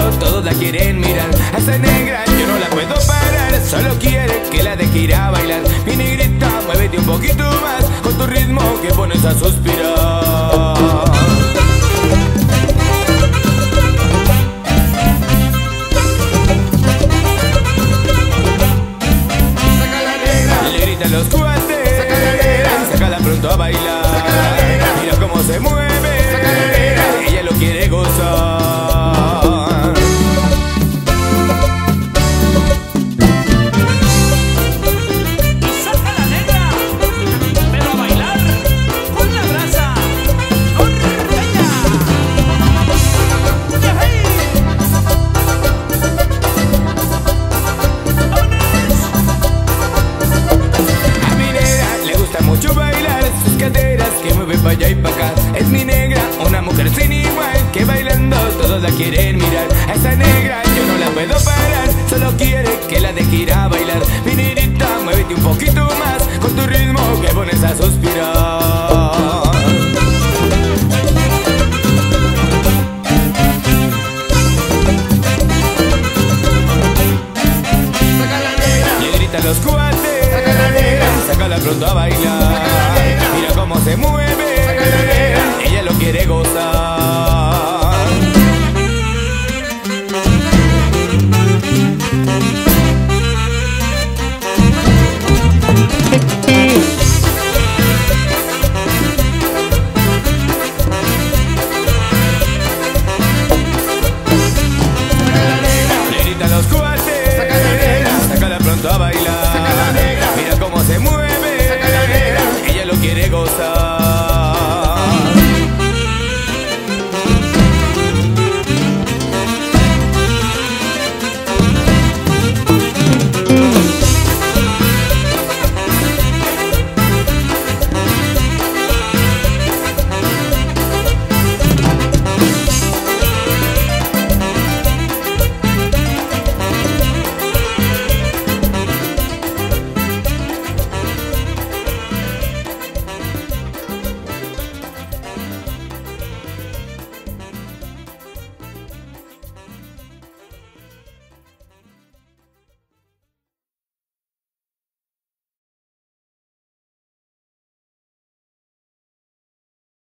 todos la quieren mirar. A esa negra yo no la puedo parar, solo quiere que la deje ir a bailar. Mi negrita, muévete un poquito más, con tu ritmo que pones a suspirar. Los cuates, sácala pronto a bailar. Mira cómo se mueve, ella lo quiere gozar. Y saca la negra, pero a bailar con la brasa norteña. Mucho bailar, sus caderas que mueve pa' allá y pa' acá. Es mi negra, una mujer sin igual, que bailando todos la quieren mirar. A esa negra yo no la puedo parar, solo quiere que la deje ir a bailar. Mi negrita, muévete un poquito más, con tu ritmo que pones a suspirar. Negrita los cuates, sácala pronto a bailar. Mira cómo se mueve, ella lo quiere gozar. Negrita los cuates, sácala pronto a bailar.